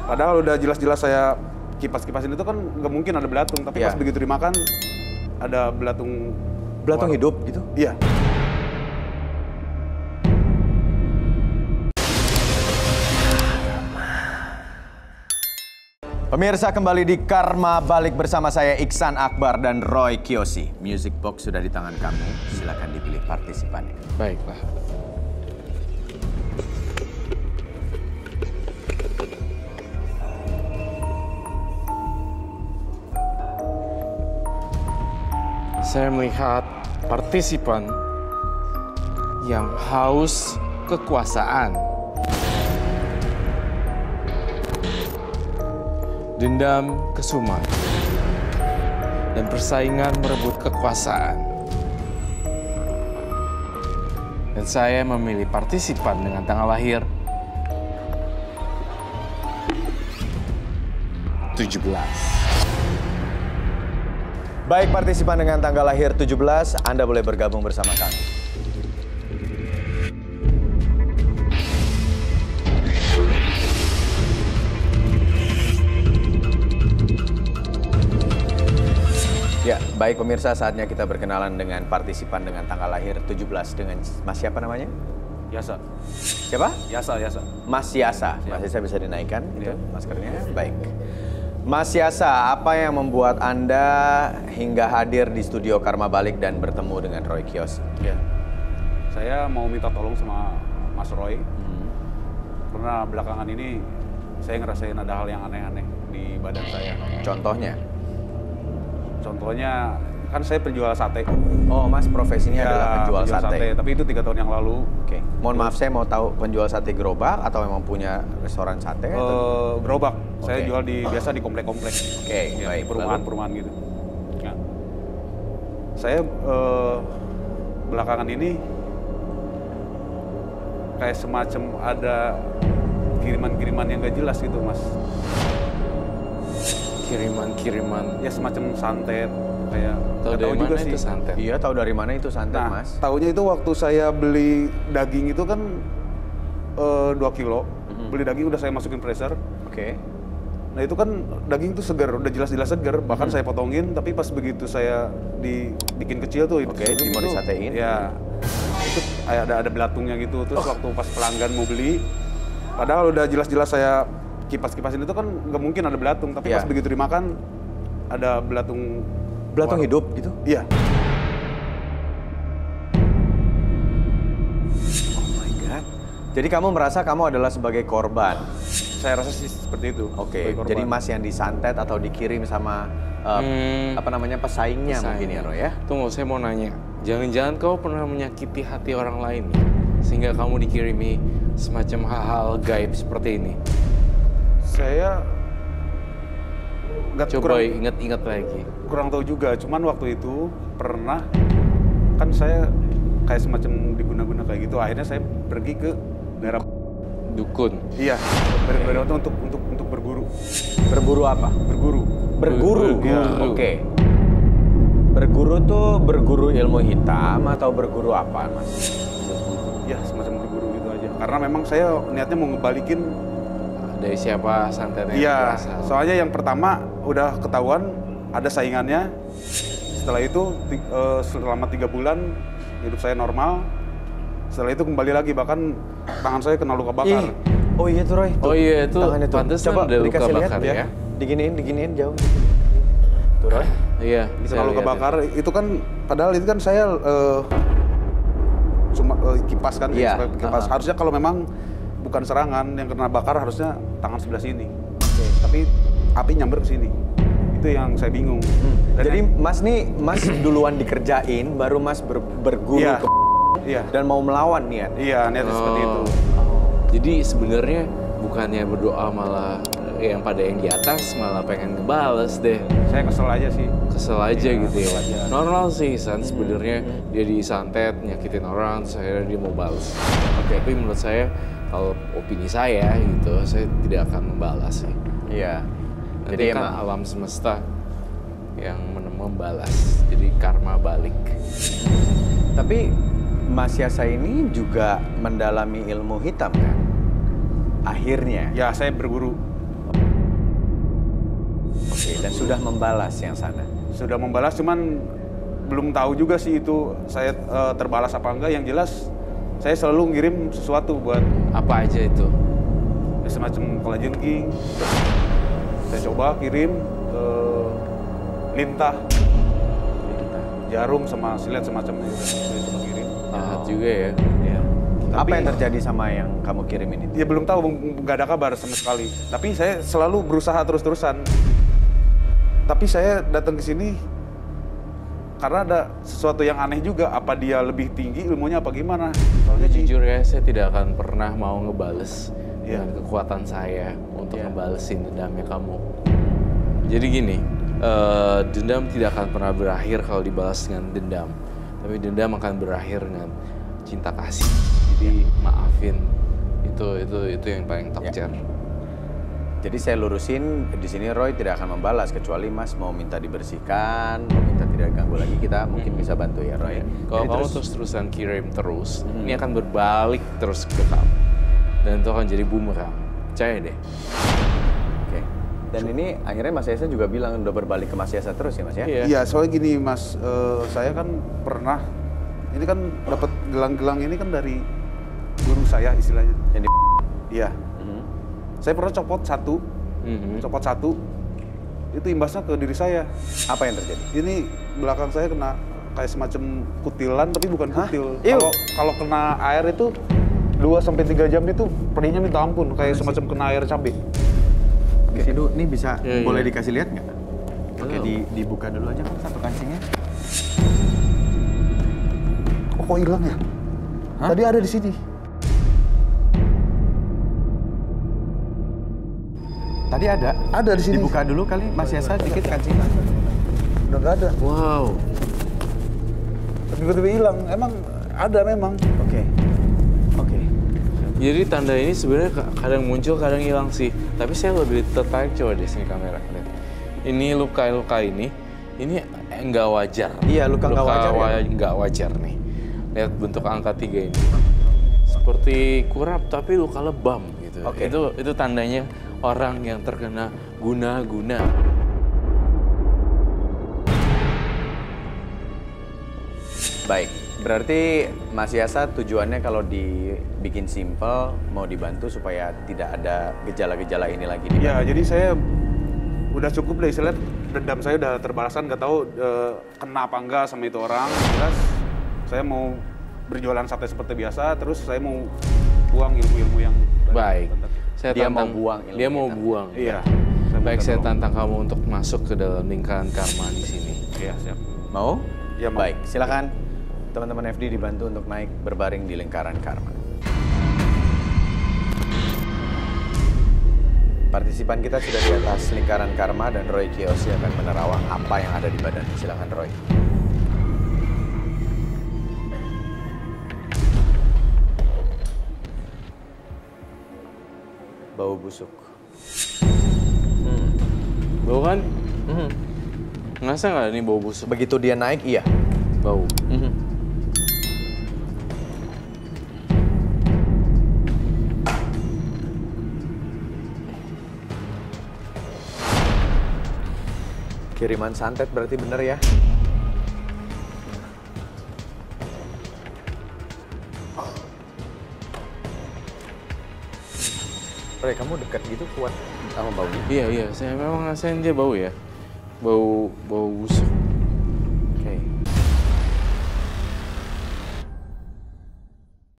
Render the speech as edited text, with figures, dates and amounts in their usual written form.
Padahal udah jelas-jelas saya kipas-kipasin itu kan nggak mungkin ada belatung, tapi pas begitu dimakan ada belatung. Belatung hidup gitu? Iya. Pemirsa, kembali di Karma Balik bersama saya Iksan Akbar dan Roy Kiyoshi. Music box sudah di tangan kamu, silakan dipilih partisipannya. Baiklah. Saya melihat partisipan yang haus kekuasaan. Dendam kesumat dan persaingan merebut kekuasaan. Dan saya memilih partisipan dengan tanggal lahir 17. Baik, partisipan dengan tanggal lahir 17, Anda boleh bergabung bersama kami. Ya, baik pemirsa, saatnya kita berkenalan dengan partisipan dengan tanggal lahir 17 dengan Mas siapa namanya? Yasa. Siapa? Yasa. Mas Yasa. Mas Yasa bisa dinaikkan itu maskernya. Baik. Mas Yasa, apa yang membuat Anda hingga hadir di studio Karma Balik dan bertemu dengan Roy Kiyoshi? Ya. Saya mau minta tolong sama Mas Roy. Karena belakangan ini saya ngerasain ada hal yang aneh-aneh di badan saya. Contohnya, kan saya penjual sate. Oh, Mas profesinya adalah penjual sate. Tapi itu 3 tahun yang lalu. Oke. Mohon maaf, saya mau tahu penjual sate gerobak atau memang punya restoran sate? Gerobak. Saya jual biasa di komplek-komplek. Oke, baik. Perumahan-perumahan gitu. Nah, saya belakangan ini kayak semacam ada kiriman-kiriman yang gak jelas gitu, Mas. Kiriman-kiriman. Ya semacam santet, kayak tahu dari mana itu santet? Iya, tahu dari mana itu santet, Mas? Taunya itu waktu saya beli daging itu kan 2 kilo. Beli daging udah saya masukin freezer. Oke. Nah itu kan daging itu segar, udah jelas-jelas segar. Bahkan saya potongin, tapi pas begitu saya dibikin kecil tuh, mau disatein. Ya, itu ada belatungnya gitu. Terus waktu pas pelanggan mau beli, padahal udah jelas-jelas saya kipas-kipasin itu kan nggak mungkin ada belatung, tapi pas begitu dimakan ada belatung. Belatung hidup gitu? Iya. Oh my God. Jadi kamu merasa kamu adalah sebagai korban? Saya rasa sih seperti itu. Oke, jadi Mas yang disantet atau dikirim sama pesaingnya mungkin ya, Roy ya? Tunggu, saya mau nanya. Jangan-jangan kau pernah menyakiti hati orang lain sehingga kamu dikirimi semacam hal-hal gaib seperti ini? Saya coba ingat-ingat lagi. Kurang tahu juga, cuman waktu itu pernah kan saya kayak semacam diguna-guna kayak gitu. Akhirnya saya pergi ke daerah dukun. Iya, daerah itu untuk berguru. Berburu apa? Berguru. Berguru. Ya. Oke. Berguru tuh berguru ilmu hitam atau berguru apa, Mas? Ya, semacam berguru gitu aja. Karena memang saya niatnya mau ngebalikin dari siapa santetnya? Iya, soalnya yang pertama udah ketahuan ada saingannya. Setelah itu selama 3 bulan hidup saya normal. Setelah itu kembali lagi, bahkan tangan saya kena luka bakar. Oh iya tuh, Roy. Oh iya itu pantesan coba ada luka dikasih lihat bakar ya. Diginiin jauh. Tuh, Roy. Iya. Kena luka bakar. Itu kan padahal itu kan saya cuma kipas kan, kipas. Harusnya kalau memang bukan serangan yang kena bakar harusnya tangan sebelah sini. Tapi api nyamber ke sini. Itu yang saya bingung. Jadi Mas duluan dikerjain, baru Mas berguru dan mau melawan niat. Iya, niatnya seperti itu. Jadi sebenarnya bukannya berdoa malah yang di atas malah pengen ngebales deh. Saya kesel aja sih. Kesel aja gitu ya. Normal sih San sebenarnya dia disantet, nyakitin orang, terus akhirnya dia mau balas. Tapi menurut saya kalau opini saya gitu, saya tidak akan membalas sih. Iya. Jadi kan alam semesta yang membalas. Jadi karma balik. Tapi Mas Yasa ini juga mendalami ilmu hitam kan? Akhirnya. Ya, saya berguru. Oke, dan sudah membalas yang sana. Sudah membalas, cuman belum tahu juga sih itu saya terbalas apa enggak. Yang jelas saya selalu ngirim sesuatu buat Apa aja itu? semacam kalajengking. Saya coba kirim lintah, jarum sama silet semacamnya. Saya coba kirim. Jahat juga ya. Ya. Apa Tapi- yang terjadi sama yang kamu kirim ini? Ya belum tahu, nggak ada kabar sama sekali. Tapi saya selalu berusaha terus-terusan. Tapi saya datang ke sini karena ada sesuatu yang aneh juga. Apa dia lebih tinggi ilmunya apa gimana? Soalnya Jujur ya, saya tidak akan pernah mau ngebales Iya. dengan kekuatan saya untuk Iya. ngebalesin dendamnya kamu. Jadi gini, dendam tidak akan pernah berakhir kalau dibalas dengan dendam. Tapi dendam akan berakhir dengan cinta kasih. Jadi maafin, itu yang paling top Ya. tier. Jadi saya lurusin, di sini Roy tidak akan membalas kecuali Mas mau minta dibersihkan, mau minta tidak ganggu lagi, kita mungkin bisa bantu ya Roy. Kalau Jadi kamu terus-terusan kirim terus, ini akan berbalik terus ke kamu. Dan itu akan jadi bumerang. Percaya deh. Oke. Dan ini akhirnya Mas Yasa juga bilang udah berbalik ke Mas Yasa terus ya Mas ya? Iya. Iya, soalnya gini Mas, saya kan pernah, ini kan dapat gelang-gelang ini kan dari guru saya istilahnya. Yang di... Iya, Mhm. saya pernah copot satu, itu imbasnya ke diri saya. Apa yang terjadi? Ini belakang saya kena kayak semacam kutilan, tapi bukan kutil. Iu. Kalau kena air itu 2-3 jam itu perihnya minta ampun, kayak semacam kena air cabai. Di situ, ini bisa Iya, boleh iya. dikasih lihat nggak? Oke, dibuka dulu aja kan satu kancingnya. Oh, kok hilang ya? Tadi ada di sini. Tadi ada? Ada di sini. Dibuka dulu kali Mas Yasa dikit kancingnya. Udah nggak ada. Wow. Tiba-tiba hilang. Emang ada memang. Oke. Oke. Jadi tanda ini sebenarnya kadang muncul, kadang hilang sih. Tapi saya lebih tertarik, coba deh sini kamera. Lihat. Ini luka-luka ini nggak wajar. Iya, luka nggak wajar ya? Nggak wajar nih. Lihat bentuk angka 3 ini. Seperti kurap tapi luka lebam gitu. Oke. Itu tandanya orang yang terkena guna-guna. Baik, berarti Mas Yasa tujuannya kalau dibikin simple, mau dibantu supaya tidak ada gejala-gejala ini lagi di Ya, jadi saya udah cukup deh, istilahnya dendam saya udah terbalaskan, nggak tahu kena apa enggak sama itu orang. Jelas saya mau berjualan sate seperti biasa, terus saya mau buang ilmu-ilmu yang Baik. Dia mau buang ilmu Dia mau kita. buang. Iya. Baik, minta saya tolong. tantang kamu untuk masuk ke dalam lingkaran karma di sini. Iya, siap. Mau? Ya, mau. Baik, silakan teman-teman FD dibantu untuk naik berbaring di lingkaran karma. Partisipan kita sudah di atas lingkaran karma dan Roy Kiyoshi akan menerawang apa yang ada di badannya. Silakan Roy. Bau busuk. Bau kan? Ngerasa nggak ini bau busuk? Begitu dia naik, iya. Bau. Kiriman santet berarti bener ya? Roy, kamu dekat gitu kuat sama baunya? Iya, saya memang ngerasain dia bau ya. Bau busuk.